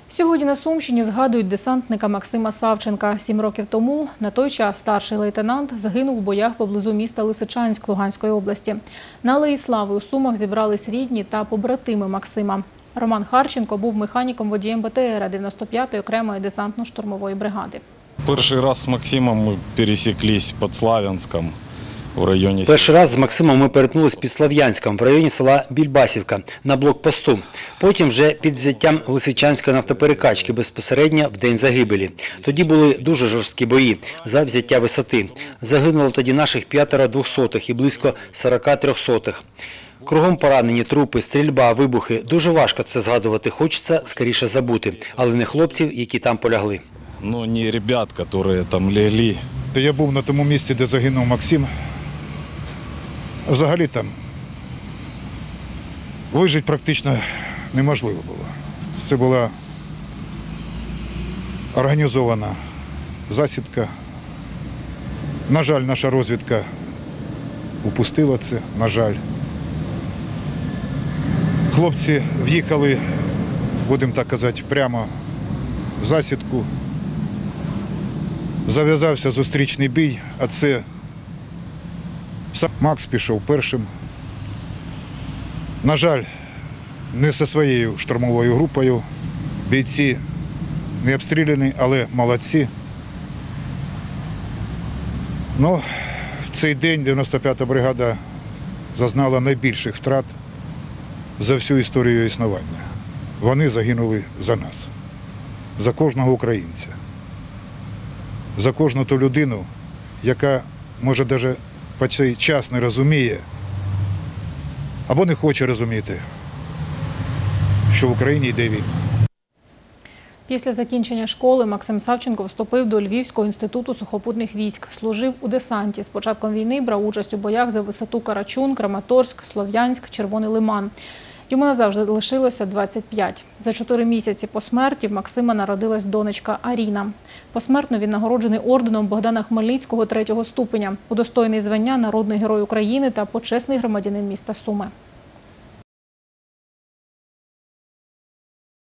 Сьогодні на Сумщині згадують десантника Максима Савченка. 7 років тому, на той час старший лейтенант, загинув у боях поблизу міста Лисичанськ Луганської області. На Алеї Слави у Сумах зібрались рідні та побратими Максима. Роман Харченко був механіком-водієм БТРа 95-ї окремої десантно-штурмової бригади. Перший раз з Максимом ми пересіклись під Славянськом. Перший раз з Максимом ми перетнулись під Слов'янськом в районі села Більбасівка на блокпосту. Потім вже під взяттям Лисичанської нафтоперекачки безпосередньо в день загибелі. Тоді були дуже жорсткі бої за взяття висоти. Загинуло тоді наших 5 двохсотих і близько 40 трьохсотих. Кругом поранені, трупи, стрільба, вибухи. Дуже важко це згадувати, хочеться скоріше забути. Але не хлопців, які там полягли. Ну, не ребят, які там лягли. Я був на тому місці, де загинув Максим. Взагалі там вижити практично неможливо було. Це була організована засідка. На жаль, наша розвідка упустила це, на жаль. Хлопці в'їхали, будемо так казати, прямо в засідку. Зав'язався зустрічний бій, а це сам Макс пішов першим. На жаль, не зі своєю штурмовою групою. Бійці не обстріляні, але молодці. Ну, в цей день 95-та бригада зазнала найбільших втрат за всю історію існування. Вони загинули за нас, за кожного українця. За кожну ту людину, яка, може, навіть по цей час не розуміє або не хоче розуміти, що в Україні йде війна. Після закінчення школи Максим Савченко вступив до Львівського інституту сухопутних військ. Служив у десанті. З початком війни брав участь у боях за висоту Карачун, Краматорськ, Слов'янськ, Червоний Лиман. Йому назавжди лишилося 25. За 4 місяці по смерті в Максима народилась донечка Аріна. Посмертно він нагороджений орденом Богдана Хмельницького 3-го ступеня, удостоєний звання Народний герой України та почесний громадянин міста Суми.